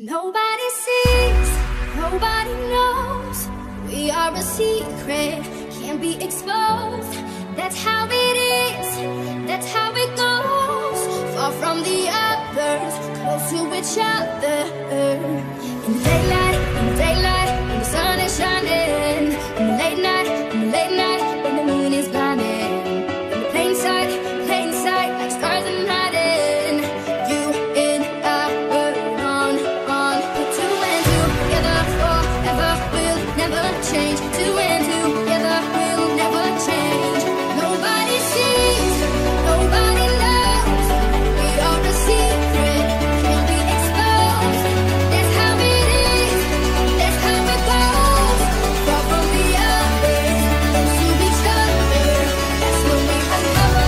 Nobody sees, nobody knows. We are a secret, can't be exposed. That's how it is, that's how it goes. Far from the others, close to each other. In the daylight, in the daylight, when the sun is shining. In the late night, when the moon is blinding. In the plain sight, like stars in hiding. You and I were on. Put two and two together forever, will never change. Two and two together will never change. Nobody sees, nobody knows. We are a secret, can't be exposed. That's how it is, that's how it goes. Far from the others, close to each other. That's when we uncover.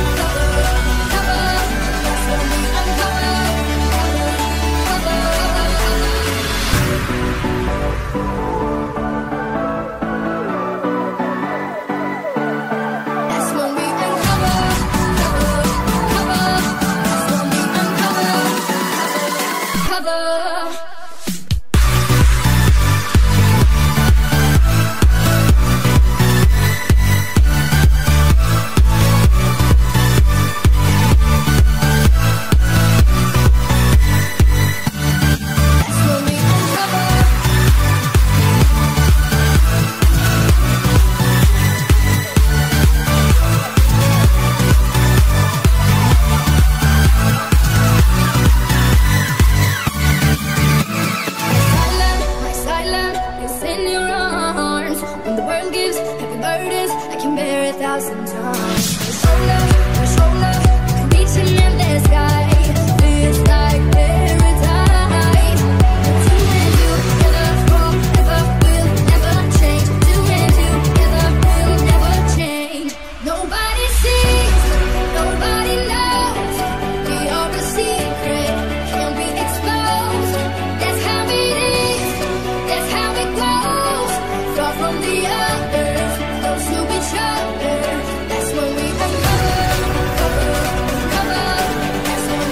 That's when we uncover. That's when we uncover. That's when we uncover. Cover. That's when we uncover. My silent is in your arms. When the world gives heavy burdens, I can bear 1,000 tons. Your shoulder, you can reach an endless sky. Feels like paradise. Two and two together forever will never change. Two and two together will never change. Nobody sees, nobody knows. We are a secret, can't be exposed. That's how it is, that's how it goes. Far from the others, close to each other. That's when we uncover. That's when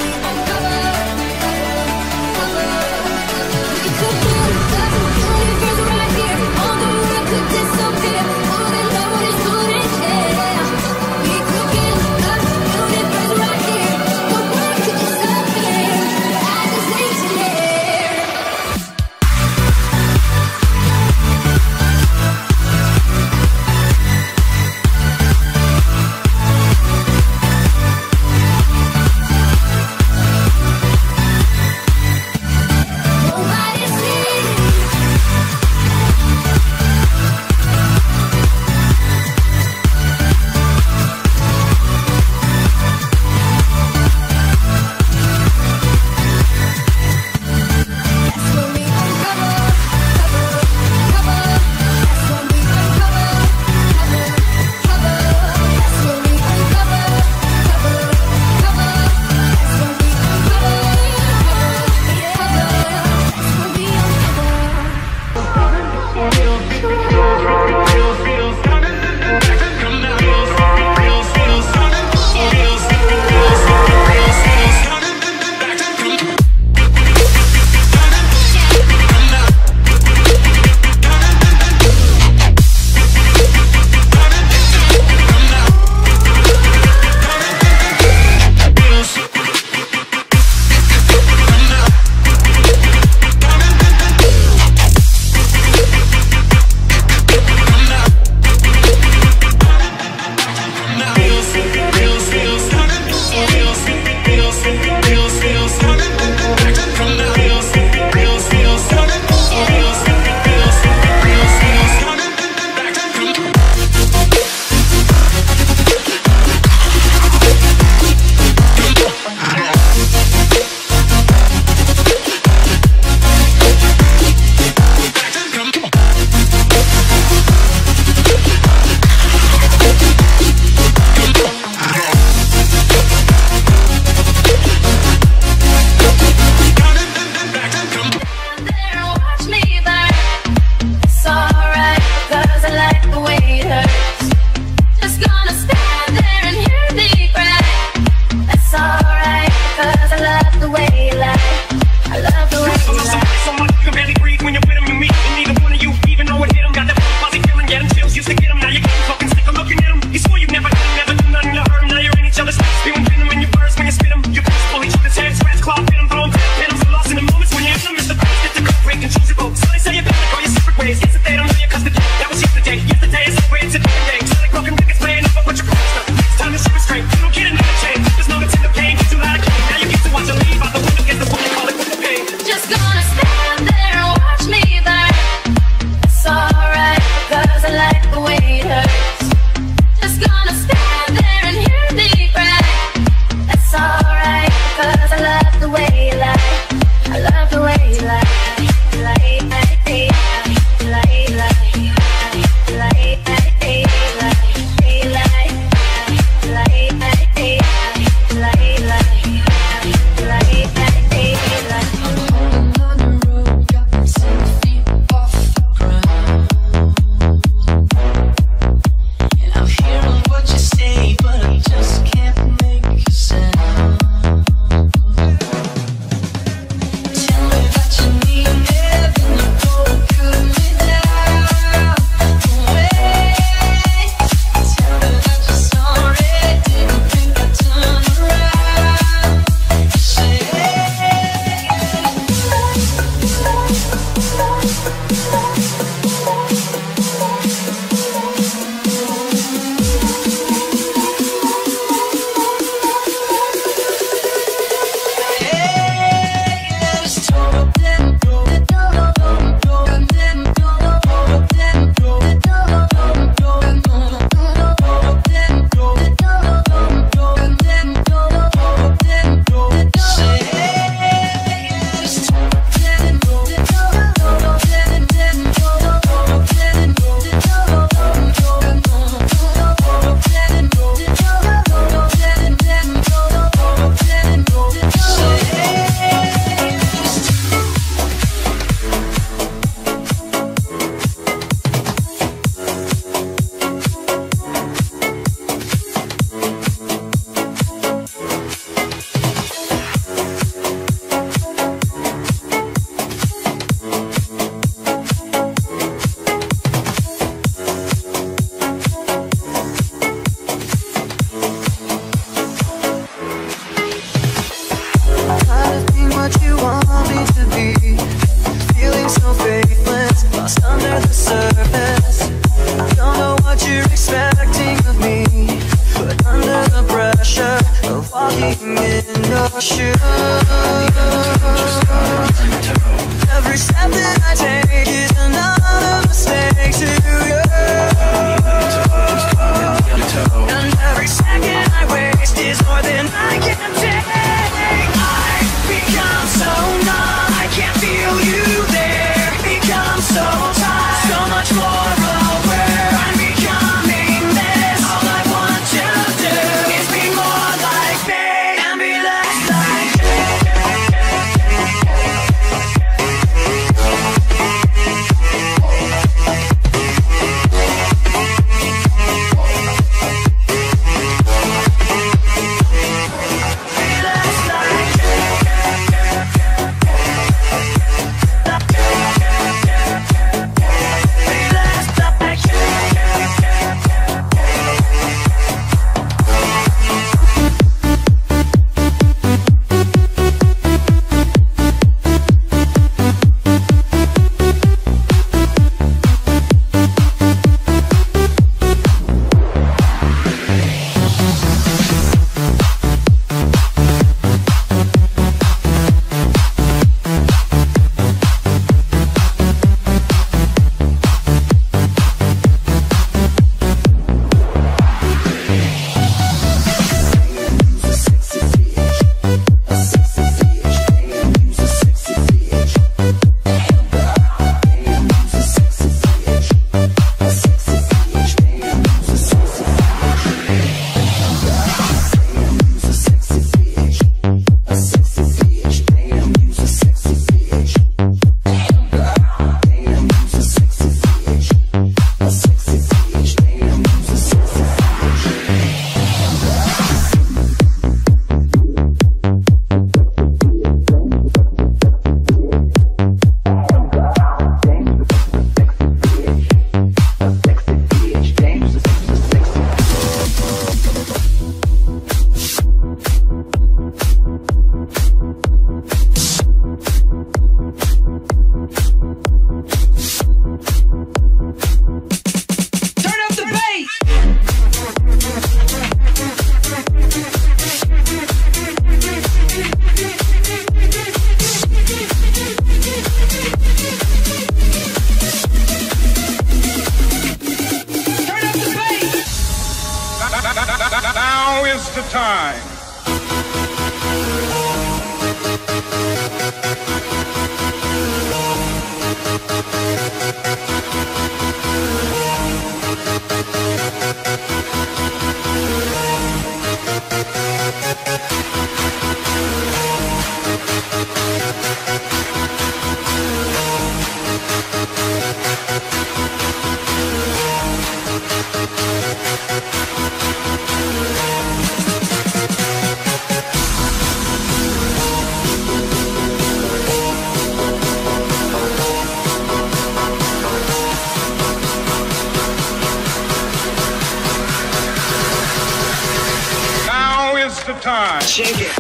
time. The time. Shake it.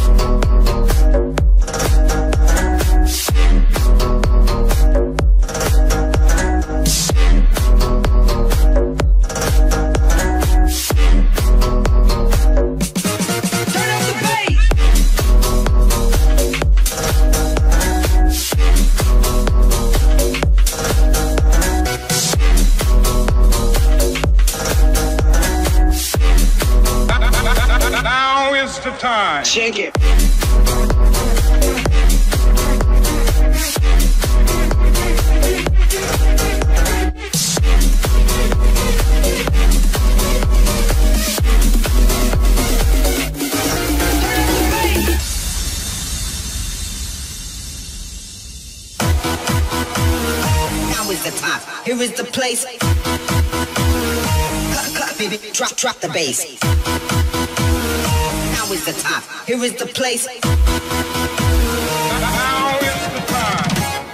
Time. Shake it. Now is the time. Here is the place. Clap, baby. Drop the bass. Now is the time. Here is the place. Now is the time.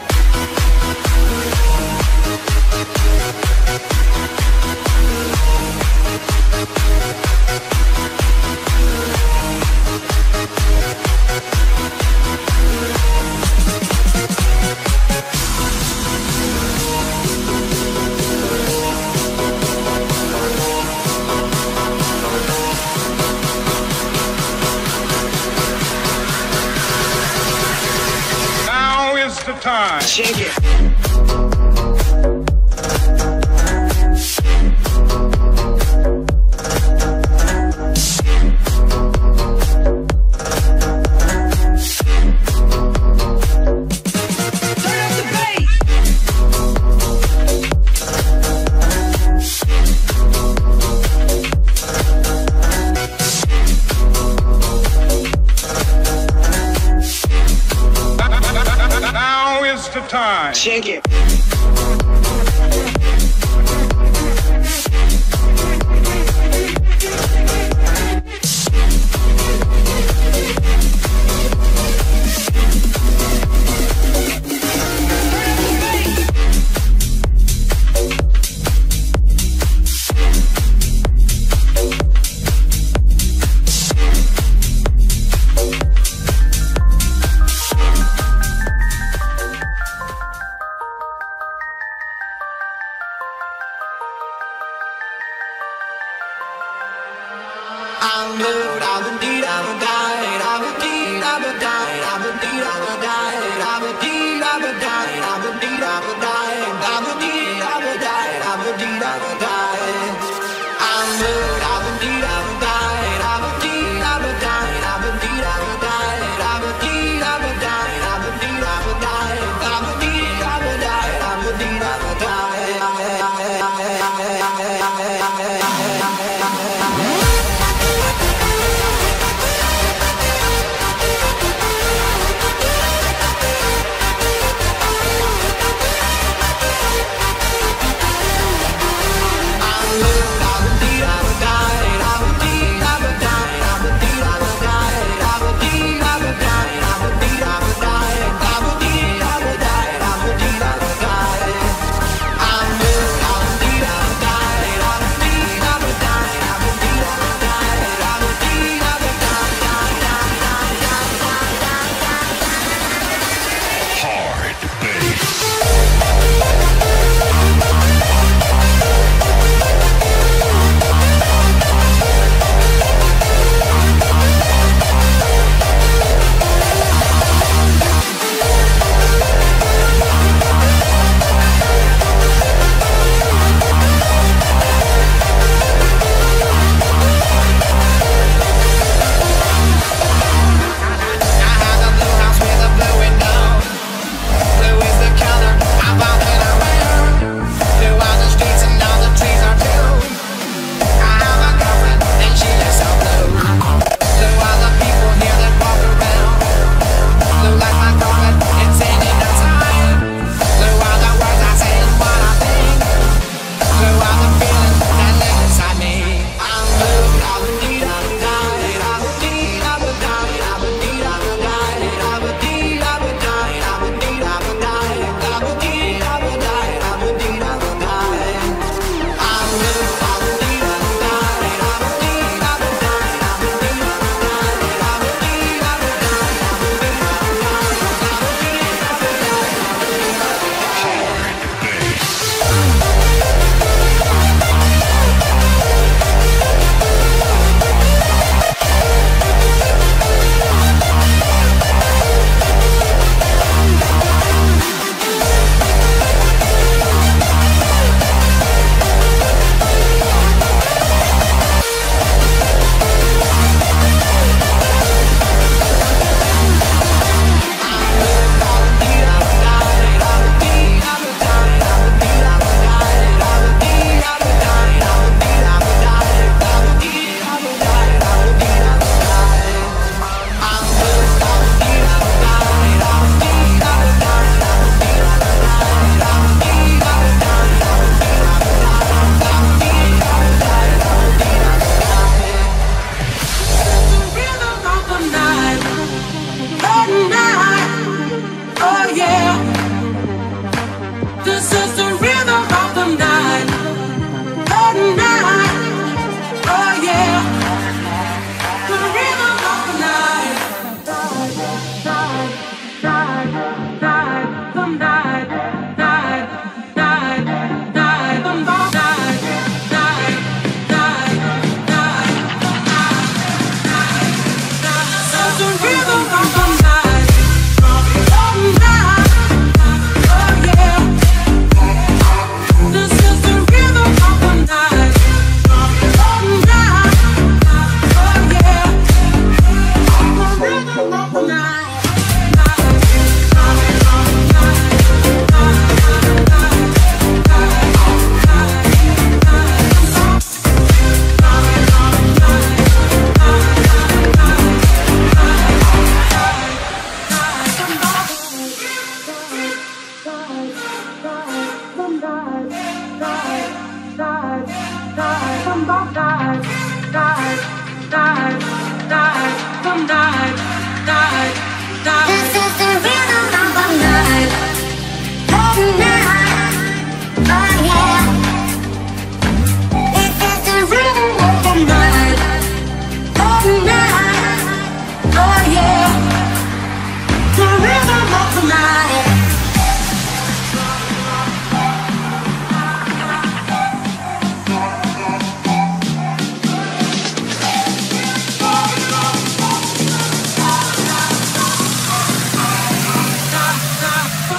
The time. Shake it. The time. Shake it.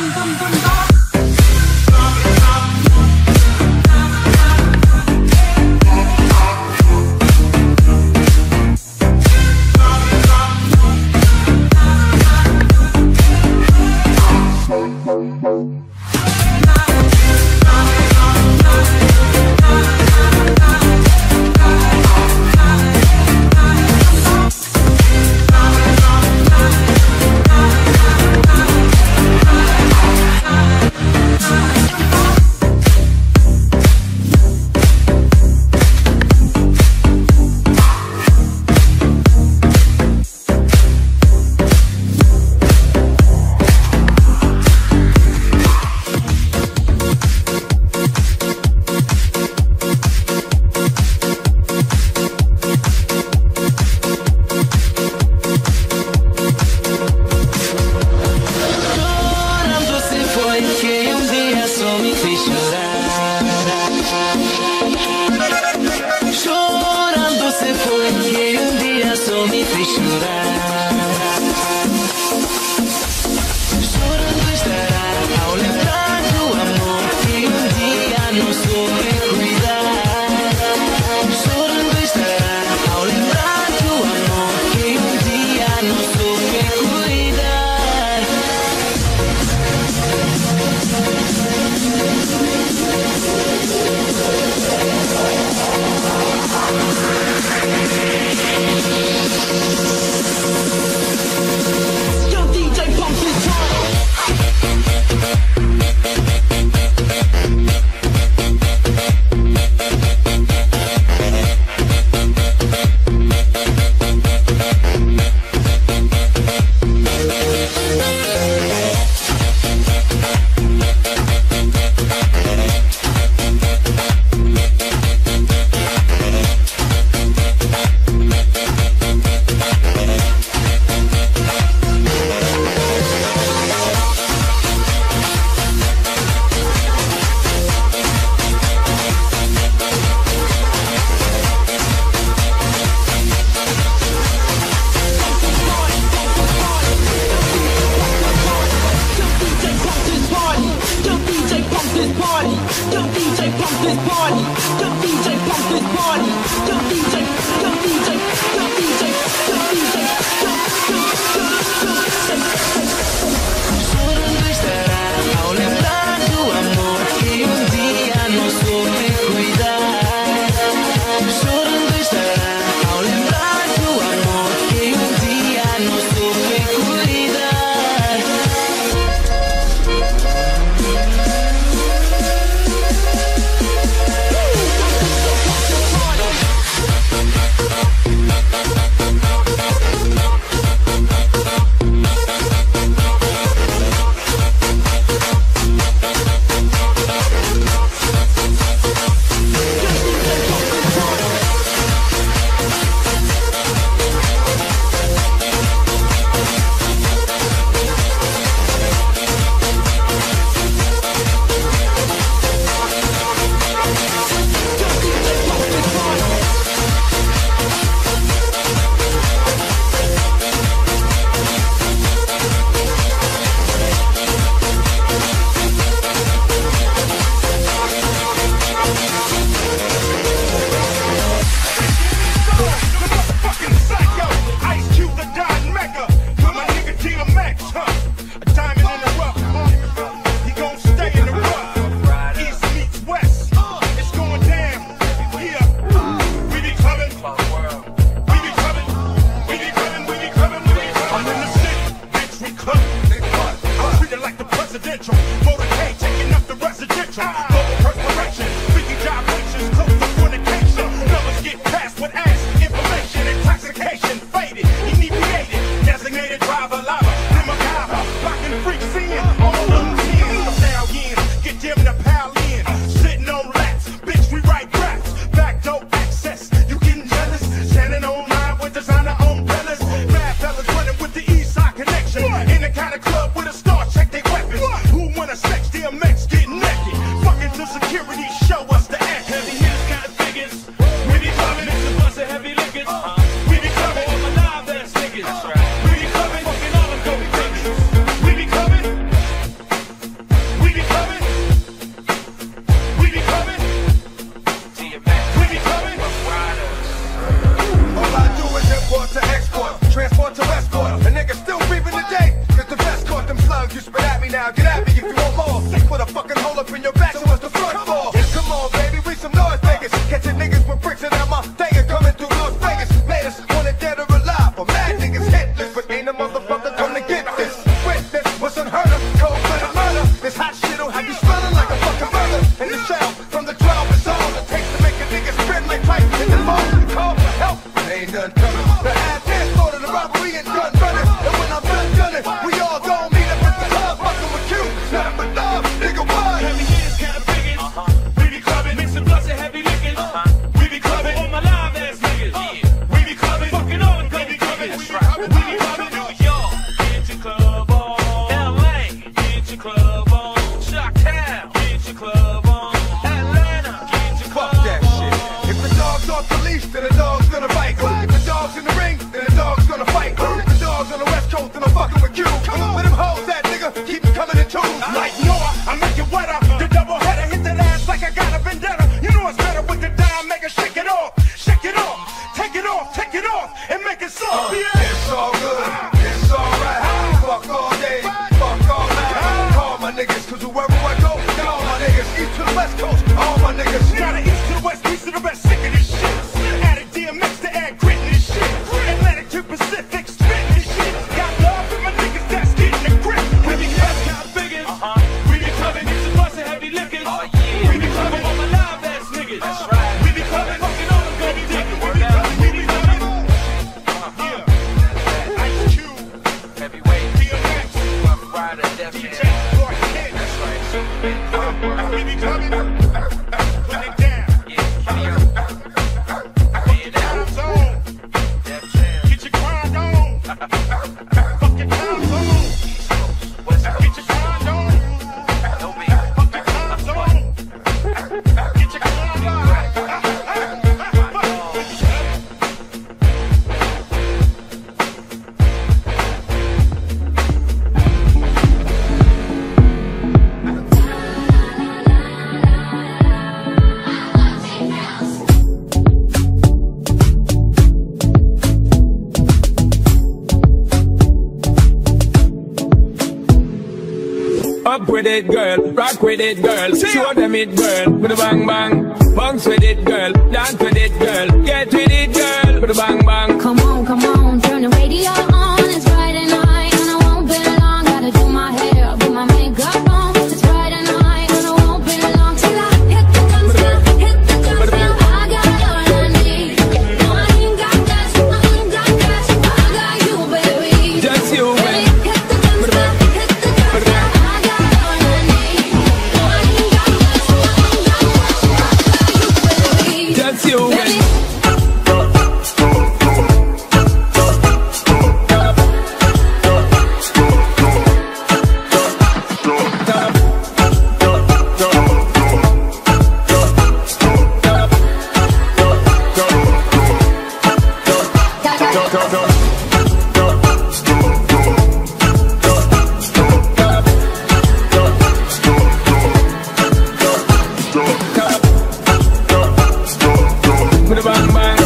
In the kind of club with a star, check their weapons. Who wanna get at me if you want more. Put a fucking hole up in your back, so what's the front for? Come on, baby, we some noise makers. Catching niggas with bricks and out my thing coming through Las Vegas. Made us wanna dead or alive, but mad niggas hitless. But ain't a motherfucker come to get this. Witness what's unheard of, cold-blooded murder. This hot shit'll have you smelling like a fucking brother. And the shell from the 12 is all it takes to make a nigga spin like pipe in the phone. Call for help, ain't none coming. The ass dance order, the robbery and gun running. And when I'm done gunning, we all gon' meet up at the club, fucking with you. Nothing but love, nigga, what? Heavy hitters, kinda biggin'. We be clubbing, mixing blunts and heavy lickin'. We be clubbing all my live ass niggas. We be clubbing, fucking all the we be clubbing. We be clubbing, New York, get your club on. LA, get your club on. Chi-Town, get your club on. Atlanta, get your club on. Fuck that shit. If the dog's off the leash, then the dog's gonna bite. If the dog's in the ring, then the dog's gonna fight. If the dog's on the West Coast, then I'm fucking with you. Come on, let him hold that nigga, keep me coming in twos. Like Noah, I make it wetter. The double header, hit that ass like I got a vendetta. You know it's better with the dime, make it shake it off. Shake it off, take it off, and make it soft. It's all good, it's alright. Fuck all day, fuck all night. Call my niggas, cause wherever I go, all my niggas. East to the West Coast, all my niggas. Now the east to the west, east to the west, sick of this shit. Added DMX to add grit in this shit. Atlantic to Pacific, spit this shit. Got love for my niggas that's getting the grip. We be clubbing, got biggin'. We be clubbing, it's a bus of heavy liquors. We be clubbing all my live ass niggas. That's right. We be clubbing, fucking all the good niggas. We be clubbing. Yeah. Ice Cube. Heavyweight, DMX. Rough Rider, Def DJ Jam. Roy Kid. That's right. We be clubbing. Put it down. Yeah, Kenny O. Lay it Time out. zone. Def Jam. Get your grind on. Fucking time zone. East Coast, West Coast. Get your grind on. No beat. Fucking time zone. Get your grind on. Up with it, girl. Rock with it, girl. Show them it, girl. With a bang bang. Bounce with it, girl. Dance with it, girl. Get with it, girl. With a bang bang. Come on, turn the radio on. It's Friday night and I won't be long. Gotta do my hair, put my makeup on. It's Friday night and I won't be long till I hit the guns now. Hit the guns now. I got all I need. No, I ain't got cash. I ain't got cash. I got you, baby. Just you, Baby, baby. hit the guns now. Hit the guns now. I got all I need. No, I ain't got cash. I ain't got cash. I got you, baby. Just you, Baby. baby. With a bang bang.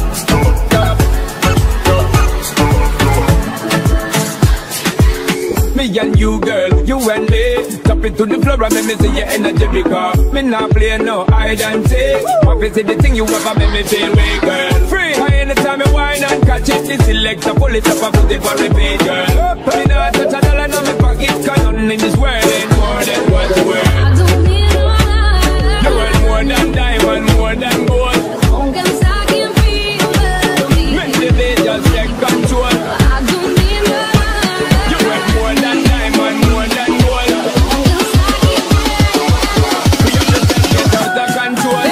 Me and you, girl, you and me. Tap it to the floor and make me see your energy because me not play no hide and seek. Want to see the thing you ever make me feel way, girl. Free. Anytime you whine and catch it, the selector pull it up and put it for repeat, girl. Me not touch a dollar in my pocket, cause nothing in this world ain't more than what's worth. I don't need no other. You worth more than diamond, more than gold. Aunque I can feel the Make the beat just take control. I don't need no other. You worth more than diamond, more than gold. We understand get out of control.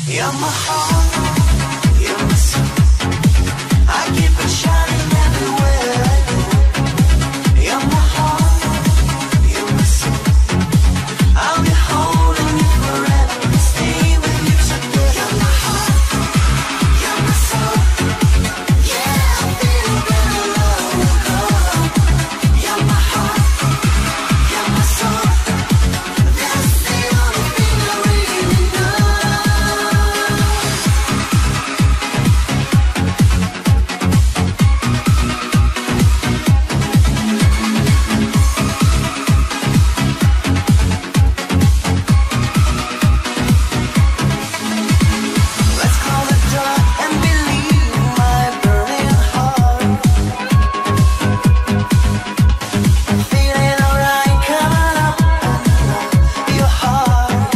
You're my heart, you're my soul. I keep it shining everywhere I go. You're my heart, you're my soul. I'll be holding you forever and stay with you together. You're my heart, you're my soul. Yeah, I feel that love will go. You're my heart, you're my soul. That's the only thing I really know. Let's call the door and believe my burning heart. Feeling alright, coming up and your heart.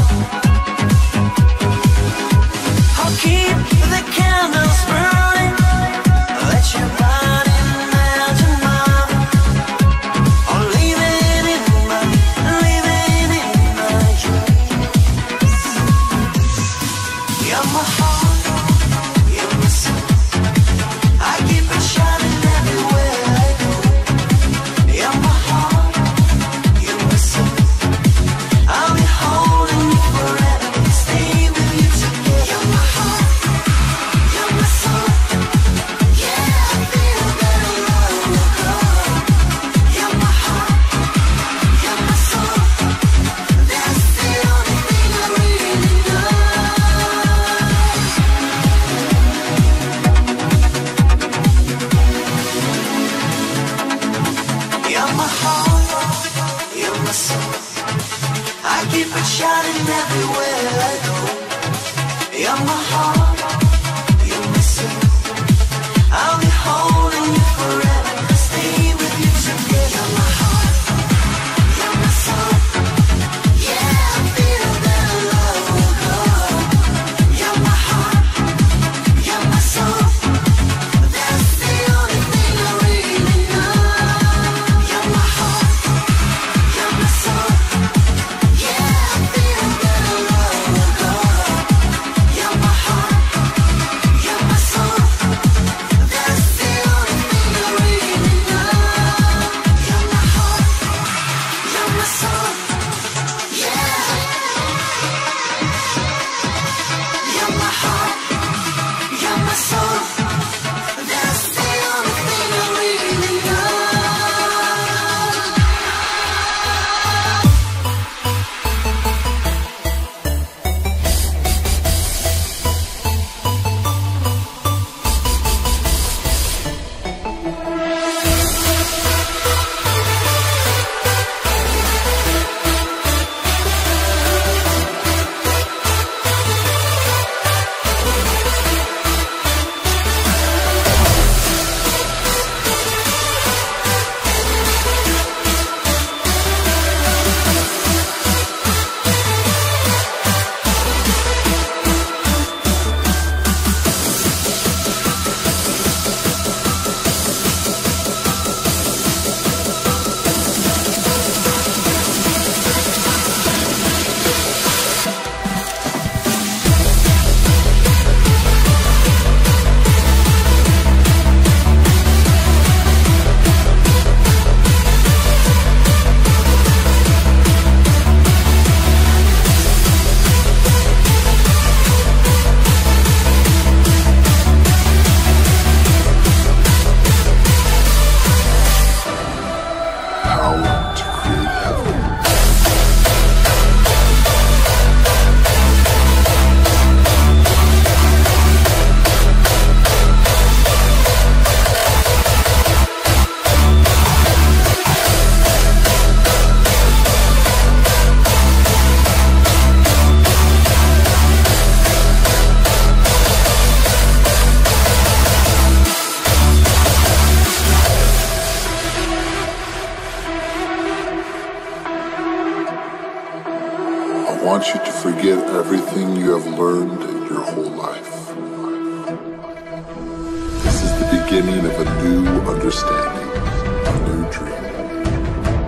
I'll keep the candles burning. Let your body melt in mine. I'll leave it in my dreams. You're my heart, you're my soul. I keep it shining everywhere I go. You're my heart, you're my soul. I'll be holding you forever and stay with you together. You're my heart, you're my soul. Yeah, I feel that love will go. You're my heart, you're my soul. That's the only thing I really know. You're my heart, you're my soul. I keep it shining everywhere I go. You're my heart, you're my soul. I'll be holding you forever and stay with you together. You're my heart, you're my soul. Yeah, I feel that love will go. You're my heart, you're my soul. That's the only thing I really know. You're my heart, you're my soul. Yeah, I feel that love will go. You're my heart, you're my soul. That's the only thing I really know. You're my heart, you're my soul. Yeah. You're my heart, you're my soul. That's the only thing I really know. Power to create heaven. I want you to forget everything you have learned in your whole life. This is the beginning of a new understanding, a new dream.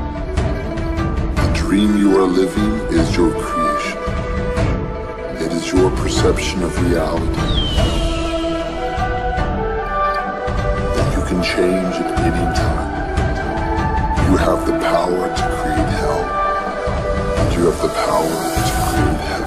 The dream you are living is your creation. It is your perception of reality. That you can change at any time. You have the power to create hell, and you have the power to create heaven.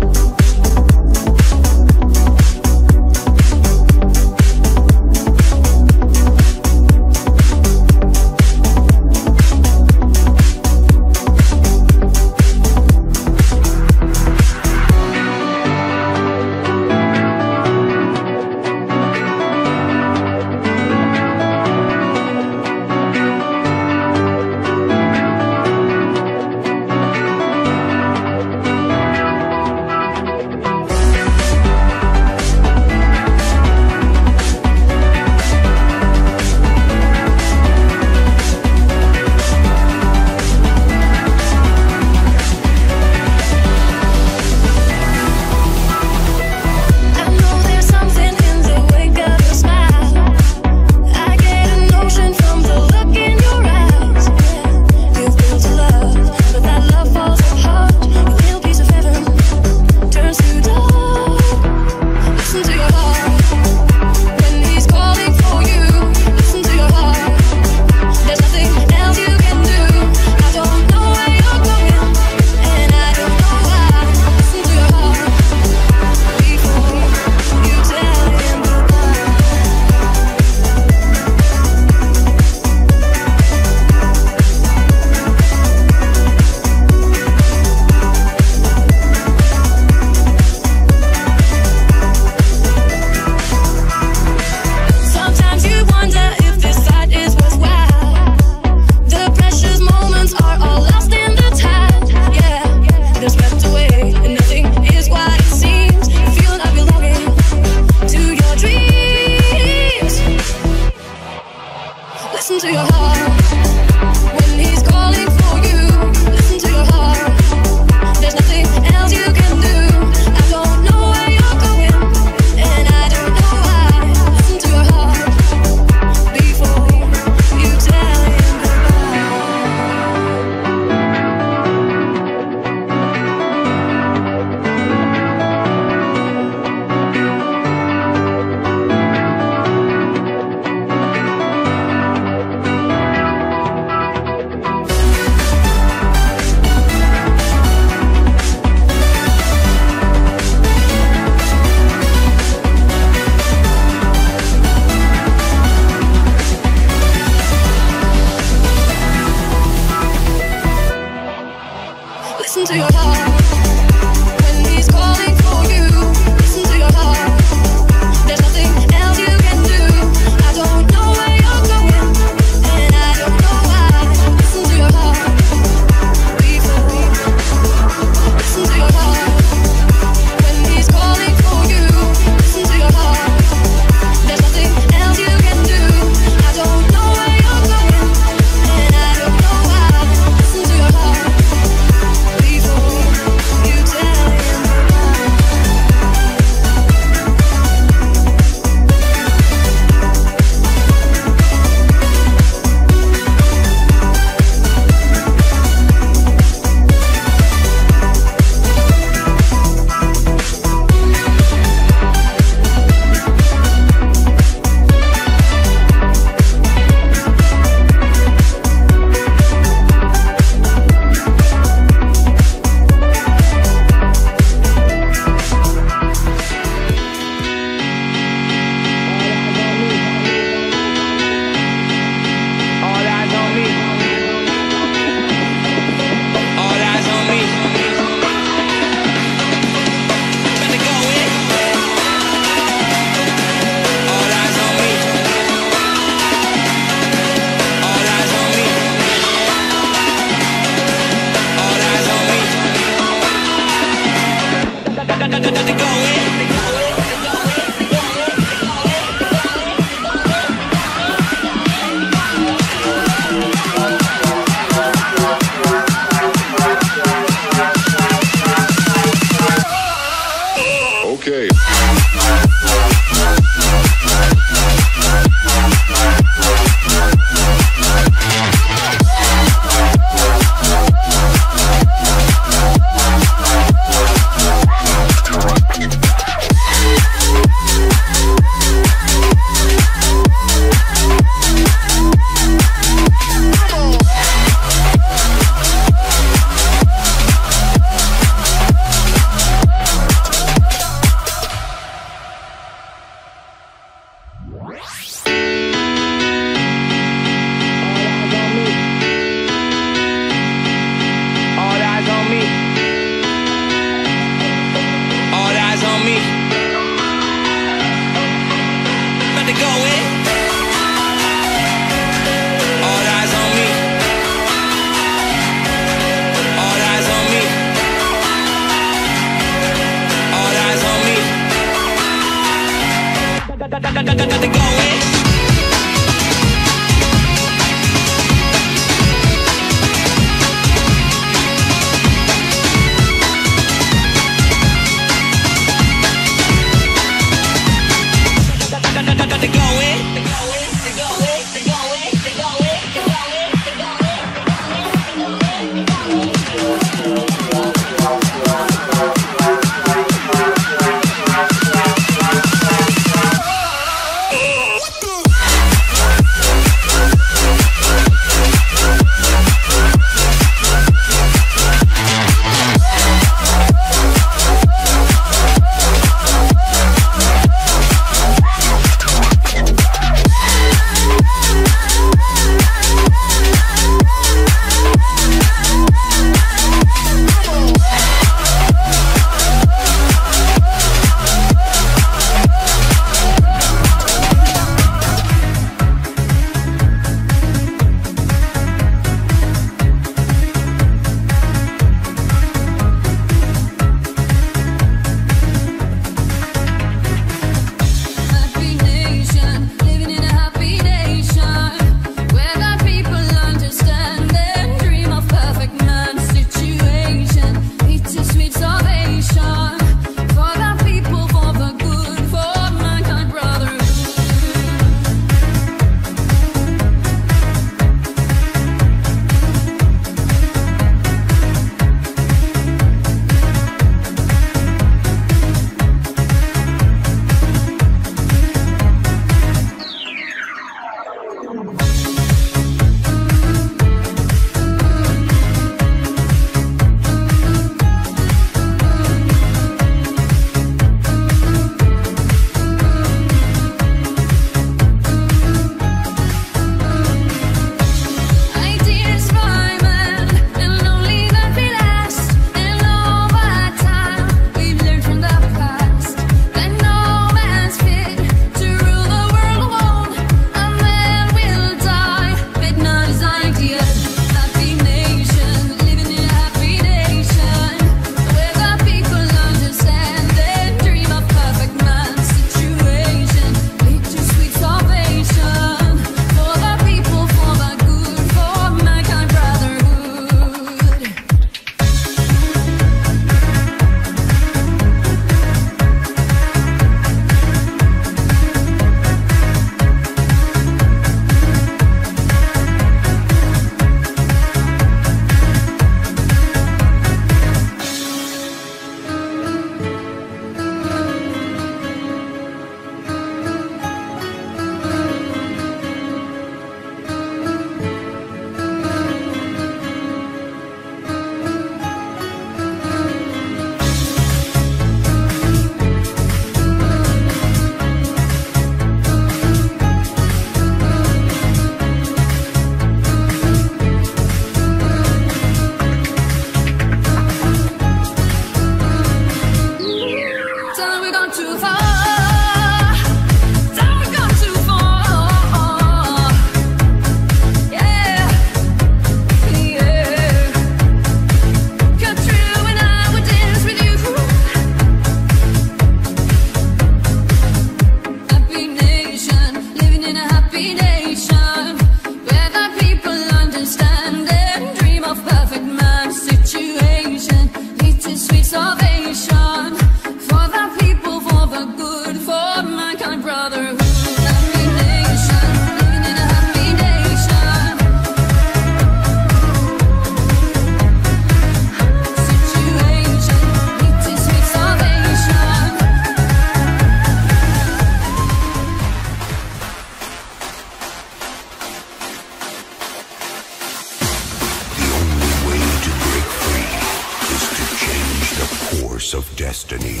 course of destiny.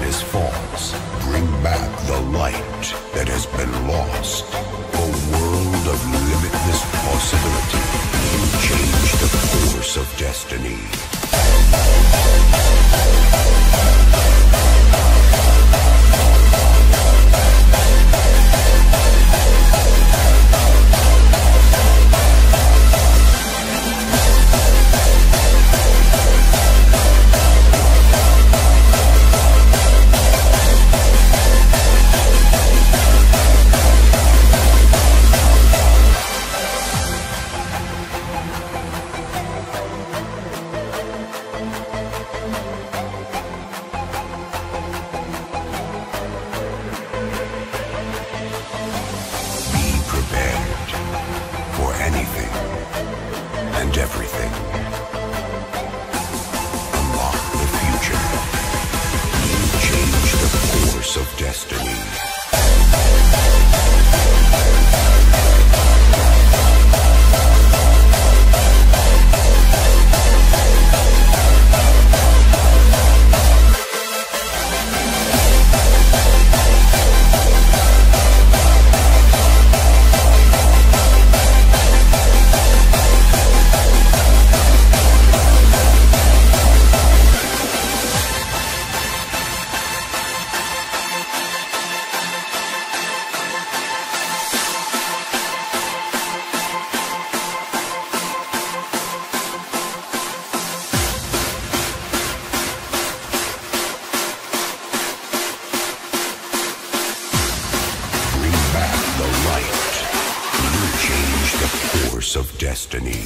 darkness falls, bring back the light that has been lost. A world of limitless possibility. You change the course of destiny. And everything. Unlock the future. You change the course of destiny. Of destiny.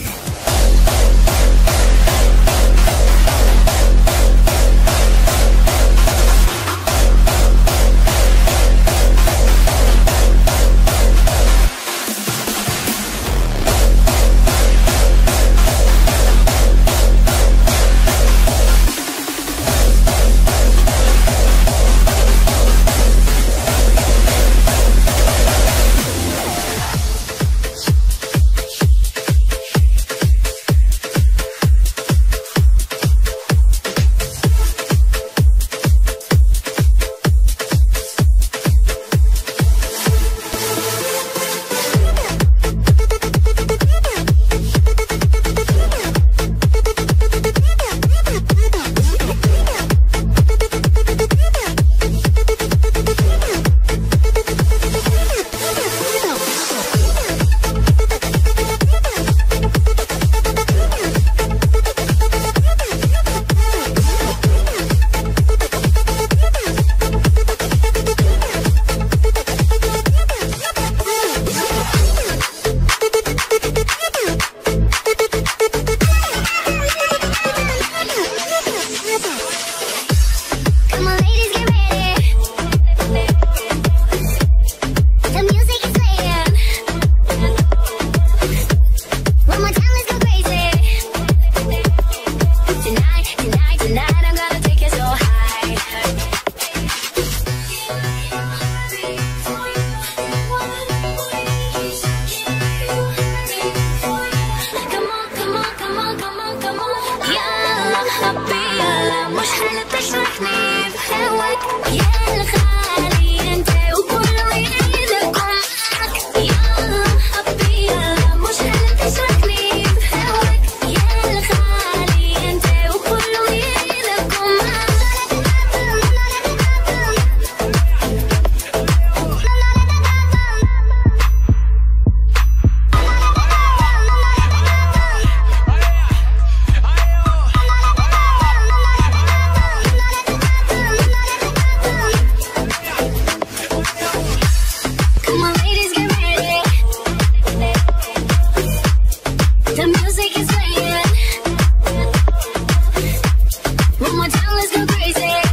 The music is playing. One more time, let's go crazy.